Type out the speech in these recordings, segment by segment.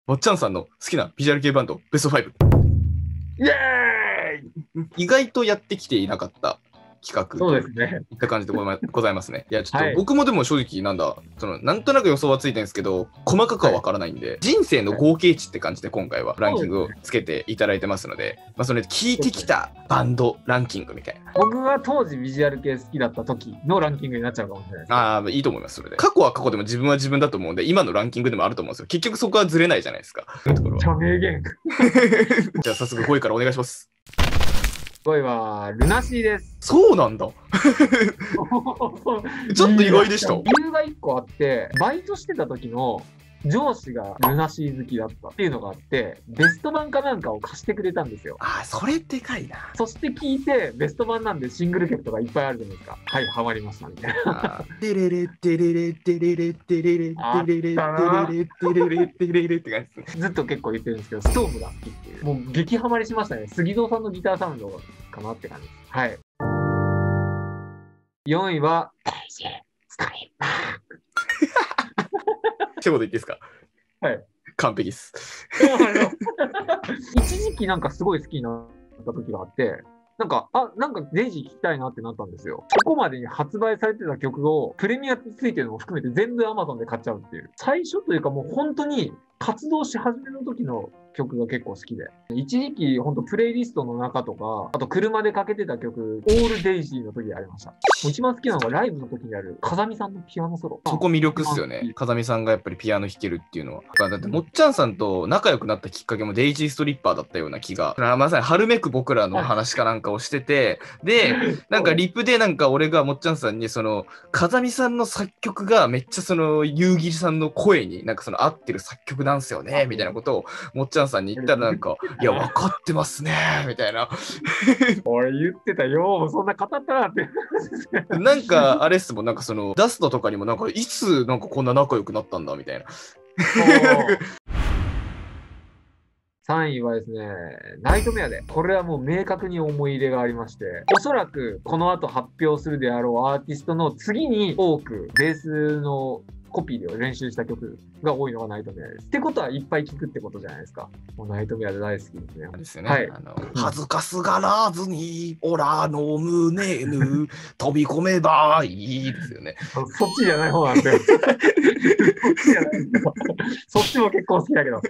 もっちゃんさんの好きなビジュアル系バンドベスト5。 イエーイ。 意外とやってきていなかった企画そうですね。 いった感じでございますね。いや、ちょっはいと僕もでも正直なんとなく予想はついてるんですけど、細かくは分からないんで、人生の合計値って感じで今回はランキングをつけていただいてますので、まあそれ聞いてきたバンドランキングみたいな。 僕が当時ビジュアル系好きだった時のランキングになっちゃうかもしれないです。 ああ、いいと思います、それで。過去は過去でも自分は自分だと思うんで、今のランキングでもあると思うんですよ。結局そこはずれないじゃないですか。そういうところは。 名言。 じゃあ早速5位からお願いします。 5位はルナシーです。 そうなんだ。ちょっと意外でした。 理由が1個あって、バイトしてた時の上司がルナシー好きだったっていうのがあって、ベスト版かなんかを貸してくれたんですよ。 ああ、それでかいな。 そして聞いて、ベスト版なんでシングル曲とかいっぱいあるじゃないですか。はい、ハマりましたみたいな。 テレレテレレテレレテレレテレレテレレテレレテレレって感じですね。 ずっと結構言ってるんですけど、ストームが好きっていう。もう激ハマりしましたね。杉蔵さんのギターサウンドかなって感じです。はい。4位は、ストリッパー。 一言言っていいですか？ はい。 完璧っす。 一時期なんかすごい好きになった時があって、なんかデイジー聴きたいなってなったんですよ。そこまでに発売されてた曲をプレミアついてるのも含めて全部 Amazon で買っちゃうっていう。最初というかもう本当に活動し始めの時の曲が結構好きで。一時期本当プレイリストの中とか、あと車でかけてた曲、オールデイジーの時ありました。もう一番好きなのがライブの時にある風見さんのピアノソロ。 そこ魅力っすよね。風見さんがやっぱりピアノ弾けるっていうのは。だってもっちゃんさんと仲良くなったきっかけもデイジーストリッパーだったような気が。まさに春めく僕らの話かなんかをしてて、で、なんかリプでなんか俺がもっちゃんさんに風見さんの作曲がめっちゃ夕霧さんの声になんか合ってる作曲なんすよね、みたいなことをもっちゃんさんに言ったらなんか、いや、分かってますね、みたいな。 俺言ってたよ、そんな語ったなって。 なんかあれっすもん、なんかダストとかにもなんかいつなんかこんな仲良くなったんだみたいな。 3位はですね、ナイトメアで。これはもう明確に思い入れがありまして、おそらくこの後発表するであろうアーティストの次に多くベースのコピーで練習した曲が多いのがナイトメアです。ってことはいっぱい聴くってことじゃないですか。もうナイトメアで大好きですね。 ですよね。 はい。 恥ずかすがらずに、オラの胸ぬ、飛び込めばいいですよね。 そっちじゃない方なんで。そっちじゃないんだ。そっちも結構好きだけど。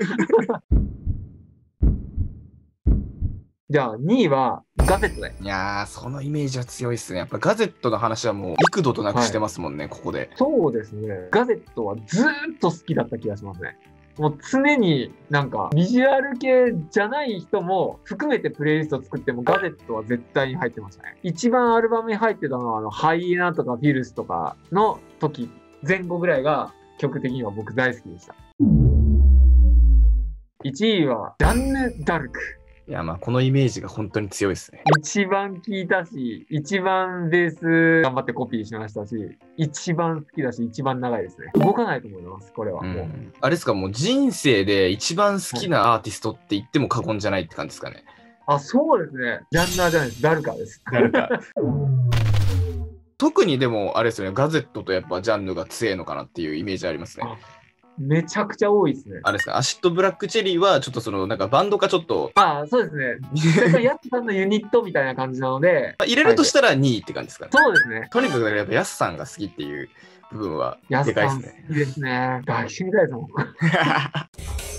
じゃあ2位はガゼットで。 いやー、そのイメージは強いですね。やっぱガゼットの話はもう幾度となくしてますもんね、ここで。 そうですね。ガゼットはずーっと好きだった気がしますね。もう常になんかビジュアル系じゃない人も含めてプレイリスト作ってもガゼットは絶対に入ってましたね。一番アルバムに入ってたのはハイエナとかフィルスとかの時前後ぐらいが曲的には僕大好きでした。1位はジャンヌ・ダルク。 いや、まあこのイメージが本当に強いですね。 一番聴いたし、一番ベース頑張ってコピーしましたし、一番好きだし、一番長いですね。動かないと思います、これはもう。 あれですか、もう人生で一番好きなアーティストって言っても過言じゃないって感じですかね。 あ、そうですね。ジャンナーじゃないです。ダルカです。ダルカ。 特にでも、あれですよね、ガゼットとやっぱジャンルが強いのかなっていうイメージありますね。 めちゃくちゃ多いですね。 あれですか、アシッドブラックチェリーはちょっとなんかバンドかちょっと。 ああ、そうですね。なんかヤスさんのユニットみたいな感じなので。 入れるとしたら2位って感じですかね。 そうですね。 とにかくやっぱヤスさんが好きっていう部分はでかいですね。 ヤスさん好きですね。抱きしみたいですもん。